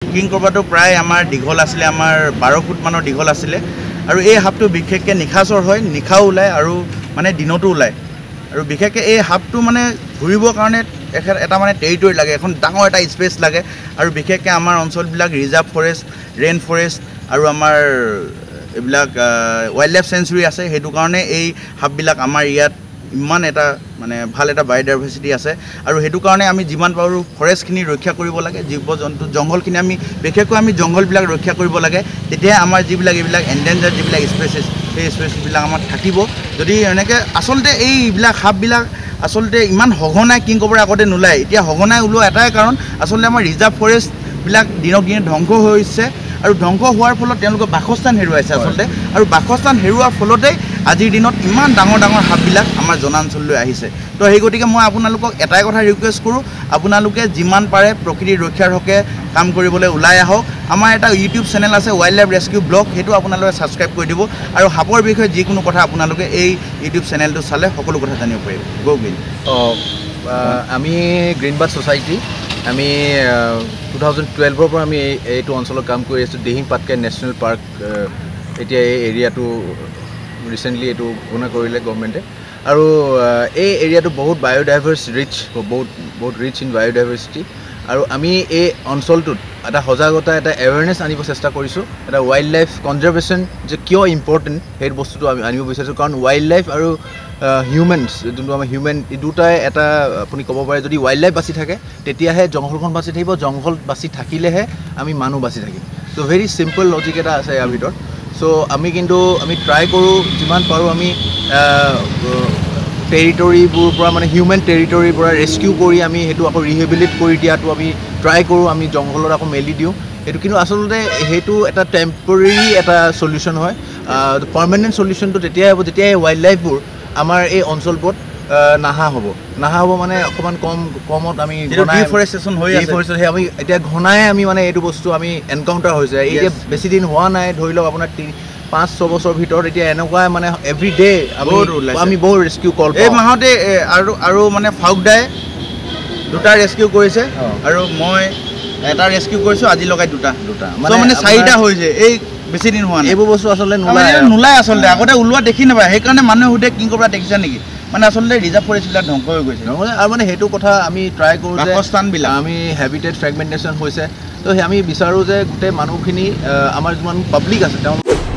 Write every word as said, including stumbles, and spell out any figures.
king কোব্ৰাটো প্ৰায় আমাৰ দীঘল আছিলে আমাৰ বাৰ ফুট মানৰ দীঘল আছিলে আৰু এই সাপটো বিশেষকৈ নিশাচৰ হয় নিশাও ওলায় আৰু মানে দিনতো ওলায় আৰু বিশেষকৈ এই সাপটো মানে ঘূৰিবৰ কাৰণে এটা মানে টেৰিটৰি লাগে এখন ডাঙৰ এটা স্পেচ লাগে আৰু বিশেষকৈ আমাৰ অঞ্চলবিলাক ৰিজাৰ্ভ ফৰেষ্ট ৰেইন ফৰেষ্ট আৰু আমাৰ এইবিলাক ৱাইল্ড লাইফ চেঞ্চুৰী আছে সেইটো কাৰণে এই সাপবিলাক আমাৰ ইয়াত ইমান এটা মানে ভাল এটা বায়'ডাইভাৰ্চিটি আছে আৰু সেইটো কাৰণে আমি যিমান পাৰোঁ ফৰেষ্টখিনি ৰক্ষা কৰিব লাগে জীৱ জন্তু জংঘলখিনি আমি বিশেষকৈ আমি জংঘলবিলাক ৰক্ষা কৰিব লাগে তেতিয়া আমাৰ যিবিলাক এইবিলাক এণ্ডেঞ্জাৰ্ড যিবিলাক স্পেচেছ সেই স্পেচবিলাক আমাৰ থাকিব যদি এনেকৈ আচলতে এইবিলাক সাপবিলাক আচলতে ইমান সঘনাই কিং কোব্ৰা আগতে নোলায় এতিয়া সঘনাই ওলোৱা এটাই কাৰণ আচলতে আমাৰ ৰিজাৰ্ভ ফৰেষ্টবিলাক দিনক দিনে ধ্বংস হৈছে আৰু ধ্বংস হোৱাৰ ফলত তেওঁলোকে বাসস্থান হেৰুৱাইছে আচলতে আৰু বাসস্থান হেৰুৱাৰ ফলতেই আজিৰ দিনত ইমান ডাঙৰ ডাঙৰ সাপবিলাক আমাৰ জনাঞ্চললৈ আহিছে তো সেই গতিকে মই আপোনালোকক এটাই কথা ৰিকুৱেষ্ট কৰোঁ আপোনালোকে যিমান পাৰে প্ৰকৃতিৰ ৰক্ষাৰ হকে কাম কৰিবলৈ ওলাই আহক আমাৰ এটা ইউটিউব চেনেল আছে ৱাইল্ড লাইফ ৰেস্কিউ ব্লগ সেইটো আপোনালোকে ছাবস্ক্ৰাইব কৰি দিব আৰু সাপৰ বিষয়ে যিকোনো কথা আপোনালোকে এই ইউটিউব চেনেলটো চালে সকলো কথা জানিব পাৰিব গো গ্ৰীণ আমি গ্ৰীণ বাৰ্ড ছ'চাইটি আমি টু থাউজেণ্ড টুৱেলভৰ পৰা আমি এইটো অঞ্চলত কাম কৰি আছোঁ দিহিং পাটকাই নেশ্যনেল পাৰ্ক এতিয়া এই এৰিয়াটো ৰিচেণ্টলি এইটো ঘোষণা কৰিলে গভৰ্ণমেণ্টে আৰু এই এৰিয়াটো বহুত বায়'ডাইভাৰ্ছ ৰিচ বহুত বহুত ৰিচ ইন বায়'ডাইভাৰ্চিটি আৰু আমি এই অঞ্চলটোত এটা সজাগতা এটা এৱেৰনেছ আনিব চেষ্টা কৰিছোঁ এটা ৱাইল্ড লাইফ কনজাৰ্ভেশ্যন যে কিয় ইম্পৰ্টেণ্ট সেই বস্তুটো আমি আনিব বিচাৰিছোঁ কাৰণ ৱাইল্ড লাইফ আৰু হিউমেনছ যোনটো আমাৰ হিউমেন এই দুটাই এটা আপুনি ক'ব পাৰে যদি ৱাইল্ড লাইফ বাচি থাকে তেতিয়াহে জংঘলখন বাচি থাকিব জংঘল বাচি থাকিলেহে আমি মানুহ বাচি থাকিম ত' ভেৰি চিম্পল লজিক এটা আছে ইয়াৰ ভিতৰত চ' আমি কিন্তু আমি ট্ৰাই কৰোঁ যিমান পাৰোঁ আমি টেৰিটৰিবোৰৰ পৰা মানে হিউমেন টেৰিটৰিৰ পৰা ৰেস্কিউ কৰি আমি সেইটো আকৌ ৰিহেবিলিট কৰি দিয়াটো আমি ট্ৰাই কৰোঁ আমি জংঘলত আকৌ মেলি দিওঁ সেইটো কিন্তু আচলতে সেইটো এটা টেম্পৰেৰী এটা চলিউশ্যন হয় পাৰ্মানেণ্ট চলিউশ্যনটো তেতিয়াই হ'ব যেতিয়া এই ৱাইল্ড লাইফবোৰ আমাৰ এই অঞ্চলবোৰত নাহা হ'ব নাহা হ'ব মানে অকণমান কম কমত আমি ডিফৰেষ্টেশ্যন হৈ আছে সেই আমি এতিয়া ঘনাই আমি মানে এইটো বস্তু আমি এনকাউণ্টাৰ হৈছে এই যে বেছি দিন হোৱা নাই ধৰি লওক আপোনাৰ তিনি পাঁচ ছয় বছৰ ভিতৰত এতিয়া এনেকুৱা মানে এভৰি ডে আমি বহুত ৰেস্কিউ কল এই মাহতে আৰু আৰু মানে ফাউকদাই দুটা ৰেস্কিউ কৰিছে আৰু মই এটা ৰেস্কিউ কৰিছোঁ আজি লগাই দুটা দুটা মানে চাৰিটা হৈছে এই বেছি দিন হোৱা নাই এইবোৰ বস্তু আচলতে নোলায় নোলায় আচলতে আগতে ওলোৱা দেখি নাপায় সেইকাৰণে মানুহে সুধে কিং কোব্ৰা দেখিছা নেকি মানে আচলতে ৰিজাৰ্ভ ফৰেষ্টবিলাক ধ্বংস হৈ গৈছে আৰু মানে সেইটো কথা আমি ট্ৰাই কৰোঁ যে বাসস্থানবিলাক আমি হেবিটেট ফ্ৰেগমেণ্টেশ্যন হৈছে তো সেই আমি বিচাৰোঁ যে গোটেই মানুহখিনি আমাৰ যিমান পাব্লিক আছে তেওঁ